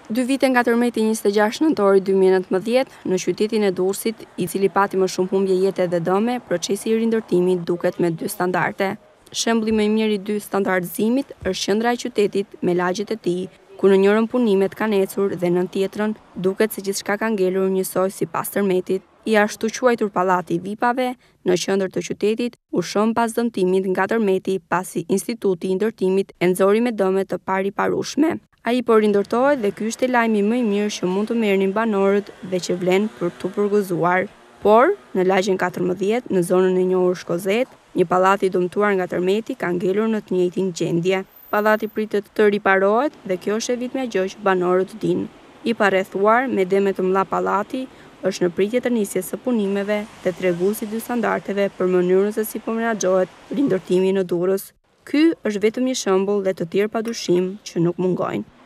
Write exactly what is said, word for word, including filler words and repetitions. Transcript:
Dy vite nga tërmeti njëzet e gjashtë nëntori dy mijë e nëntëmbëdhjetë, në qytetin e Durrësit, i cili pati më shumë humbje jete dhe dëme, procesi i rindërtimit duket me dy standarde. Shembulli më i mirë i dy standardizimit është qendra e qytetit me lagjet e tij, ku në njërin punimet kanë ecur dhe në tjetrën duket se gjithçka ka ngelur njësoj sipas tërmetit. I ashtu quajtur pallati i vipave në qendër të qytetit u shon pas dëmtimit nga tërmeti pasi Instituti i Ndërtimit e nxori me dëme të pariparueshme. Ai po rindërtohet dhe ky është lajmi më i mirë që mund të merrnin banorët dhe që vlen për tu përgëzuar. Por, në lagjen katërmbëdhjetë, në zonën e njohur Shkozet, një pallat i dëmtuar nga tërmeti ka ngelur në të njëjtin gjendje. Pallati pritet të riparohet dhe kjo është e vetmja gjë që banorët dinë. I parrethuar me dëme të mëdha pallati është në pritje të nisjes së punimeve dhe treguesi dy standardeve për mënyrën se si po menaxhohet rindërtimi në Durrës. Ky është vetëm një shembull dhe të tjerë padyshim që nuk mungojnë.